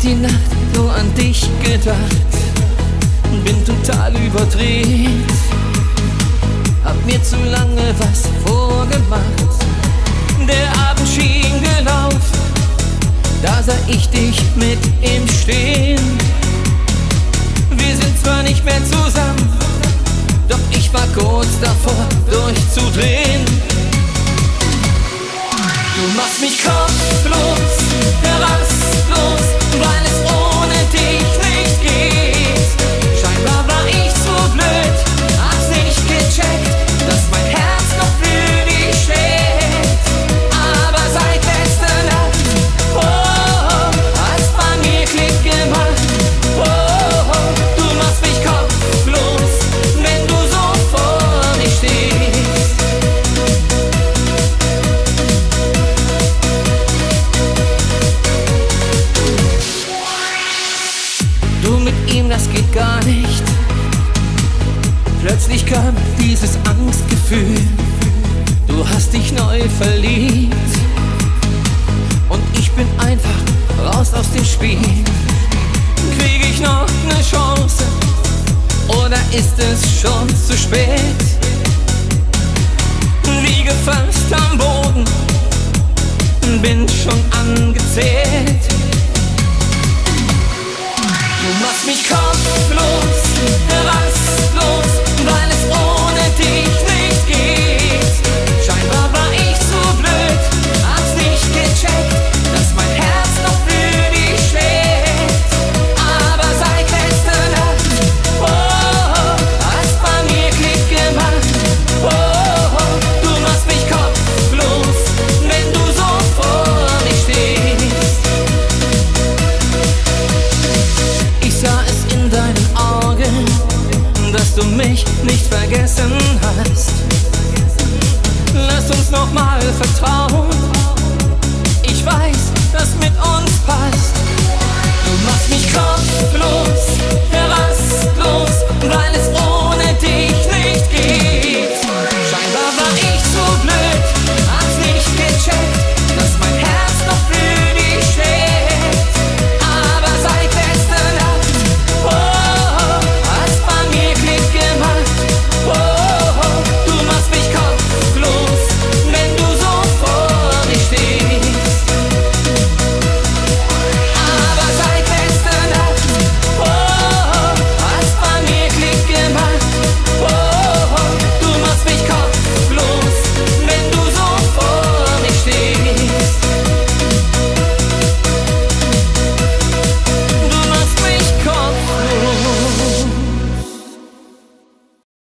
die Nacht nur an dich gedacht, bin total überdreht, hab mir zu lange was vorgemacht. Der Abend schien gelaufen, da sah ich dich mit ihm stehen. Wir sind zwar nicht mehr zusammen, doch ich war kurz davor durchzudrehen. Du machst mich kopflos, rastlos, weil es ohne dich nicht geht. Scheinbar war ich zu blöd, hab's nicht gecheckt, dass mein Herz noch für dich schlägt. Aber seit letzter Nacht, oh, hat's bei mir Klick gemacht. Oh, du machst mich kopflos, wenn du so vor mir stehst. Du mit ihm, das geht gar nicht. Plötzlich kam dieses Angstgefühl. Du hast dich neu verliebt und ich bin einfach raus aus dem Spiel. Krieg ich noch ne Chance oder ist es schon zu spät? Wie gefasst am Boden, bin schon angezählt.